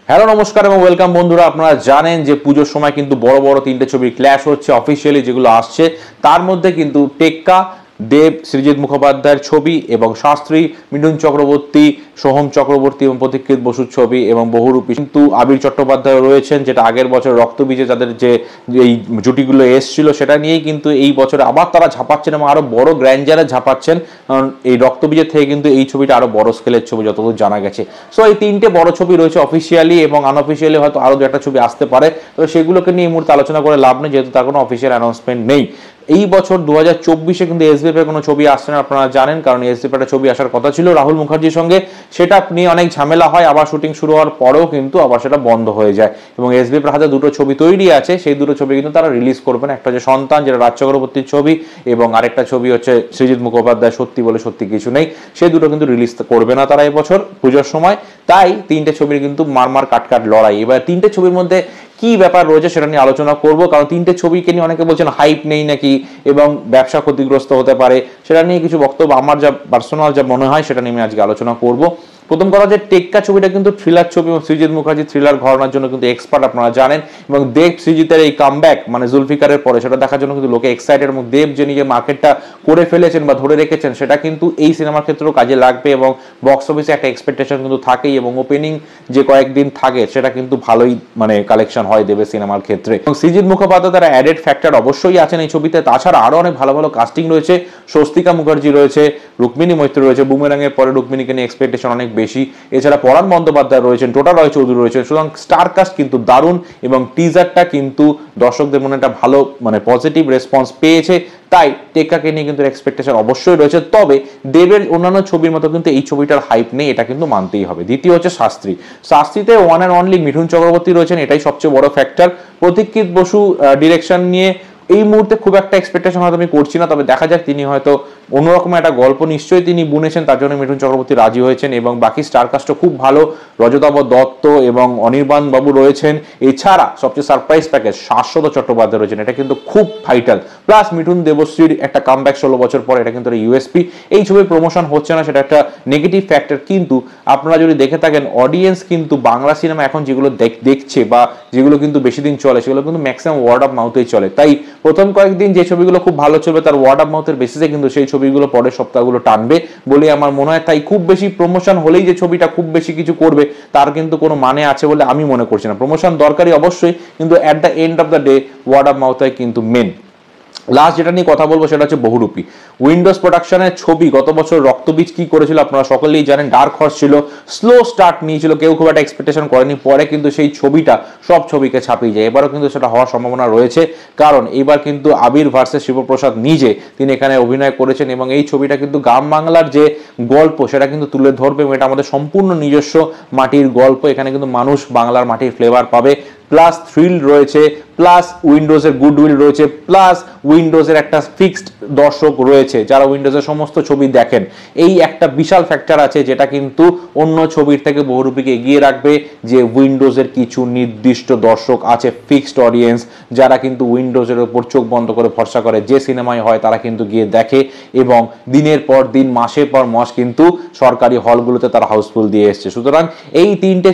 Hello নমস্কার এবং welcome বন্ধুরা। আপনারা জানেন যে পুজোর সময় কিন্তু বড় বড় তিনটে ছবির ক্ল্যাশ হচ্ছে অফিসিয়ালি, যেগুলো আসছে তার মধ্যে কিন্তু টেক্কা দেব সৃজিত মুখোপাধ্যায়ের ছবি এবং শাস্ত্রী মিঠুন চক্রবর্তী সোহম চক্রবর্তী এবং প্রতীক্ষিত বসুর ছবি এবং বহুরূপী কিন্তু আবির চট্টোপাধ্যায় রয়েছেন, যেটা আগের বছর রক্তবীজে তাদের যে এই জুটিগুলো এসছিল সেটা নিয়েই কিন্তু এই বছরে আবার তারা ঝাঁপাচ্ছেন এবং আরো বড় গ্র্যান্ডারে ঝাঁপাচ্ছেন। কারণ এই রক্তবীজের থেকে কিন্তু এই ছবিটা আরো বড় স্কেলের ছবি যতদূর জানা গেছে। সো এই তিনটে বড় ছবি রয়েছে অফিসিয়ালি, এবং আনঅফিসিয়ালি হয়তো আরো দু একটা ছবি আসতে পারে, তো সেগুলোকে নিয়ে এই মুহূর্তে আলোচনা করে লাভ নেই, যেহেতু তার কোনো অফিসিয়াল অ্যানাউন্সমেন্ট নেই। এই বছর 2024-এ কিন্তু এসবিএফ এর কোনো ছবি আসছে না, আপনারা জানেন, কারণ এসবিএফ এর ছবি আসার কথা ছিল রাহুল মুখার্জির সঙ্গে, সেটা নিয়ে অনেক ঝামেলা হয়, আবার শুটিং শুরু হওয়ার পরেও কিন্তু আবার সেটা বন্ধ হয়ে যায়। এবং এসবিএফ এর হাতে দুটো ছবি তৈরি আছে, সেই দুটো ছবি কিন্তু তারা রিলিজ করবেন। একটা হচ্ছে সন্তান, যেটা রাজ চক্রবর্তীর ছবি, এবং আরেকটা ছবি হচ্ছে সৃজিত মুখোপাধ্যায় সত্যি বলে সত্যি কিছু নেই। সেই দুটো কিন্তু রিলিজ করবে না তারা এবছর পুজোর সময়। তাই তিনটে ছবির কিন্তু মারমার কাটকাট লড়াই। এবার তিনটে ছবির মধ্যে কি ব্যাপার রয়েছে সেটা নিয়ে আলোচনা করব, কারণ তিনটে ছবিকে নিয়ে অনেকে বলছেন হাইপ নেই নাকি এবং ব্যবসা ক্ষতিগ্রস্ত হতে পারে, সেটা নিয়ে কিছু বক্তব্য আমার যা পার্সোনাল যা মনে হয় সেটা নিয়ে আমি আজকে আলোচনা করব। প্রথম কথা, যে টেক্কা ছবিটা কিন্তু থ্রিলার ছবি এবং সৃজিত মুখার্জি থ্রিলার ঘরানার জন্য কিন্তু এক্সপার্ট, আপনারা জানেন। এবং দেব সৃজিতের এই কামব্যাক মানে জুলফিকারের পরে সেটা দেখার জন্য কিন্তু লোকে এক্সাইটেড, এবং দেব যে নিজের মার্কেটটা করে ফেলেছেন বা ধরে রেখেছেন সেটা কিন্তু এই সিনেমার ক্ষেত্রেও কাজে লাগবে, এবং বক্স অফিসে একটা এক্সপেকটেশন কিন্তু থাকেই, এবং ওপেনিং যে কয়েকদিন থাকে সেটা কিন্তু ভালোই মানে কালেকশন হয় দেবের সিনেমার ক্ষেত্রে। এবং সৃজিত মুখোপাধ্যায় তারা অ্যাডেড ফ্যাক্টর অবশ্যই আছেন এই ছবিতে। তাছাড়া আরো অনেক ভালো ভালো কাস্টিং রয়েছে, স্বস্তিকা মুখার্জি রয়েছে, রুক্মিণী মৈত্র রয়েছে, বুমেরাঙের পরে রুক্মিণীকে নিয়ে এক্সপেকটেশন অনেক বেশি। এছাড়া পরাণ বন্দ্যোপাধ্যায় রয়েছেন, টোটা রয় চৌধুরী রয়েছেন। সুতরাং স্টার কাস্ট কিন্তু দারুণ, এবং টিজারটা কিন্তু দর্শকদের মনে একটা ভালো মানে পজিটিভ রেসপন্স পেয়েছে। তাই টেক্কাকে নিয়ে কিন্তু এক্সপেকটেশন অবশ্যই রয়েছে। তবে দেবের অন্যান্য ছবির মতো কিন্তু এই ছবিটার হাইপ নেই, এটা কিন্তু মানতেই হবে। দ্বিতীয় হচ্ছে শাস্ত্রীতে one and only Mithun Chakraborty রয়েছেন, এটাই সবচেয়ে বড় ফ্যাক্টর। প্রতীক্ষিত বসু ডিরেকশন নিয়ে এই মুহূর্তে খুব একটা এক্সপেকটেশন হয়তো আমি করছি না, তবে দেখা যাক, তিনি হয়তো অন্যরকম একটা গল্প নিশ্চয়ই তিনি বুনেছেন, তার জন্য মিঠুন চক্রবর্তী রাজি হয়েছেন। এবং বাকি স্টার কাস্টও খুব ভালো, রজতাভ দত্ত এবং অনির্বাণ বাবু রয়েছেন। এছাড়া সবচেয়ে সারপ্রাইজ প্যাকেজ শাশ্বত চট্টোপাধ্যায় রয়েছেন, এটা কিন্তু খুব ভাইটাল। প্লাস মিঠুন দেবশ্রীর একটা কামব্যাক 16 বছর পর, এটা কিন্তু ইউএসপি। এই ছবির প্রমোশন হচ্ছে না, সেটা একটা নেগেটিভ ফ্যাক্টর। কিন্তু আপনারা যদি দেখে থাকেন, অডিয়েন্স কিন্তু বাংলা সিনেমা এখন যেগুলো দেখছে বা যেগুলো কিন্তু বেশি দিন চলে, সেগুলো কিন্তু ম্যাক্সিমাম ওয়ার্ড অফ মাউথেই চলে। তাই প্রথম কয়েকদিন যে ছবিগুলো খুব ভালো চলবে তার ওয়ার্ড অফ মাউথের বেসিসে কিন্তু সেই ছবিগুলো পরের সপ্তাহগুলো টানবে বলে আমার মনে হয়। তাই খুব বেশি প্রমোশন হলেই যে ছবিটা খুব বেশি কিছু করবে তার কিন্তু কোনো মানে আছে বলে আমি মনে করছি না। প্রমোশন দরকারি অবশ্যই, কিন্তু at the end of the day word of মাউথটাই কিন্তু মেন। লাস্ট যেটা নিয়ে কথা বলবো সেটা হচ্ছে বহুরূপী। উইন্ডোজ প্রোডাকশনের ছবি, গত বছর রক্তবীজ কি করেছিল আপনারা সকলেই জানেন। ডার্ক হর্স ছিল, স্লো স্টার্ট নিয়েছিল, কেউ খুব একটা এক্সপেকটেশন করেনি, পরে কিন্তু সেই ছবিটা সব ছবিকে ছাপিয়ে যায়। এবারও কিন্তু সেটা হওয়ার সম্ভাবনা রয়েছে, কারণ এবার কিন্তু আবির ভার্সেস শিবপ্রসাদ নিজে তিনি এখানে অভিনয় করেছেন, এবং এই ছবিটা কিন্তু গ্রাম বাংলার যে গল্প সেটা কিন্তু তুলে ধরবে, এবং এটা আমাদের সম্পূর্ণ নিজস্ব মাটির গল্প। এখানে কিন্তু মানুষ বাংলার মাটির ফ্লেভার পাবে, প্লাস থ্রিল রয়েছে, প্লাস উইন্ডোজের গুডউইল রয়েছে, প্লাস উইন্ডোজের একটা ফিক্সড দর্শক রয়েছে যারা উইন্ডোজের সমস্ত ছবি দেখেন। এই একটা বিশাল ফ্যাক্টর আছে যেটা কিন্তু অন্য ছবির থেকে বহুরূপীকে এগিয়ে রাখবে, যে উইন্ডোজের কিছু নির্দিষ্ট দর্শক আছে, ফিক্সড অডিয়েন্স, যারা কিন্তু উইন্ডোজের উপর চোখ বন্ধ করে ভরসা করে যে সিনেমায় হয় তারা কিন্তু গিয়ে দেখে, এবং দিনের পর দিন মাসের পর মাস কিন্তু সরকারি হলগুলোতে তারা হাউসফুল দিয়ে এসছে। সুতরাং এই তিনটে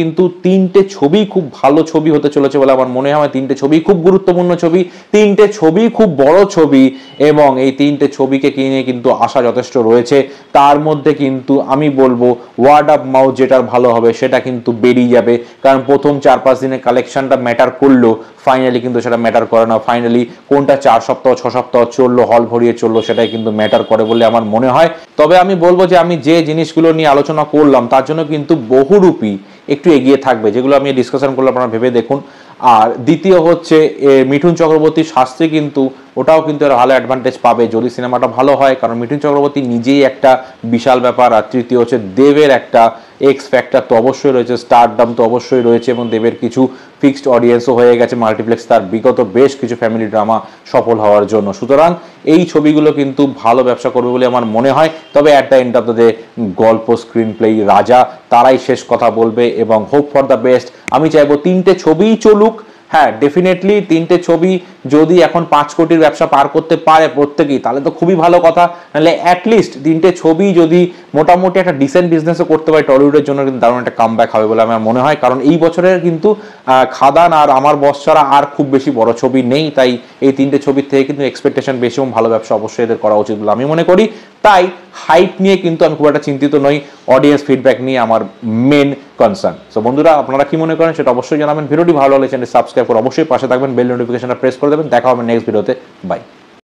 ছবি খুব ভালো ছবি হতে চলেছে বলে আমার মনে হয়। তিনটে ছবি খুব গুরুত্বপূর্ণ ছবি, তিনটে ছবি খুব বড় ছবি, এবং এই তিনটে ছবিকে কিনে কিন্তু আশা যথেষ্ট রয়েছে। তার মধ্যে কিন্তু আমি বলবো ওয়ার্ড অফ মাউথ যেটার ভালো হবে সেটা কিন্তু বেরিয়ে যাবে, কারণ প্রথম 4-5 দিনের কালেকশনটা ম্যাটার করলো, ফাইনালি কিন্তু সেটা ম্যাটার করে না। ফাইনালি কোনটা 4 সপ্তাহ 6 সপ্তাহ চললো, হল ভরিয়ে চললো, সেটাই কিন্তু ম্যাটার করে বলে আমার মনে হয়। তবে আমি বলবো যে আমি যে জিনিসগুলো নিয়ে আলোচনা করলাম তার জন্য কিন্তু বহুরূপী একটু এগিয়ে থাকবে, যেগুলো আমি ডিসকাশন করলাম, আপনারা ভেবে দেখুন। আর দ্বিতীয় হচ্ছে মিঠুন চক্রবর্তী শাস্ত্রী, কিন্তু ওটাও কিন্তু এর ভালো অ্যাডভান্টেজ পাবে যদি সিনেমাটা ভালো হয়, কারণ মিঠুন চক্রবর্তী নিজেই একটা বিশাল ব্যাপার। আর তৃতীয় হচ্ছে দেবের একটা এক্স ফ্যাক্টর তো অবশ্যই রয়েছে, স্টারডাম তো অবশ্যই রয়েছে, এবং দেবের কিছু ফিক্সড অডিয়েন্সও হয়ে গেছে মাল্টিপ্লেক্স তার বিগত বেশ কিছু ফ্যামিলি ড্রামা সফল হওয়ার জন্য। সুতরাং এই ছবিগুলো কিন্তু ভালো ব্যবসা করবে বলে আমার মনে হয়। তবে at the end of the day গল্প, স্ক্রিন প্লে, রাজা তারাই শেষ কথা বলবে, এবং হোপ ফর দ্য বেস্ট। আমি চাইবো তিনটে ছবিই চলুক, হ্যাঁ ডেফিনেটলি তিনটে ছবি যদি এখন 5 কোটির ব্যবসা পার করতে পারে প্রত্যেকেই, তাহলে তো খুবই ভালো কথা। নাহলে অ্যাটলিস্ট তিনটে ছবি যদি মোটামুটি একটা ডিসেন্ট বিজনেসও করতে পারে, টলিউডের জন্য কিন্তু দারুণ একটা কামব্যাক হবে বলে আমার মনে হয়। কারণ এই বছরের কিন্তু খাদান আর আমার বস ছাড়া আর খুব বেশি বড় ছবি নেই, তাই এই তিনটে ছবির থেকে কিন্তু এক্সপেকটেশন বেশি এবং ভালো ব্যবসা অবশ্যই এদের করা উচিত বলে আমি মনে করি। তাই হাইপ নিয়ে কিন্তু আমি খুব একটা চিন্তিত নই, অডিয়েন্স ফিডব্যাক নিয়ে আমার মেন কনসার্ন। সো বন্ধুরা, আপনারা কি মনে করেন সেটা অবশ্যই জানাবেন। ভিডিওটি ভালো লাগলে চ্যানেল সাবস্ক্রাইব করে অবশ্যই পাশে থাকবেন, বেল নোটিফিকেশনটা প্রেস করে দেবেন। দেখা হবে নেক্সট ভিডিওতে, বাই।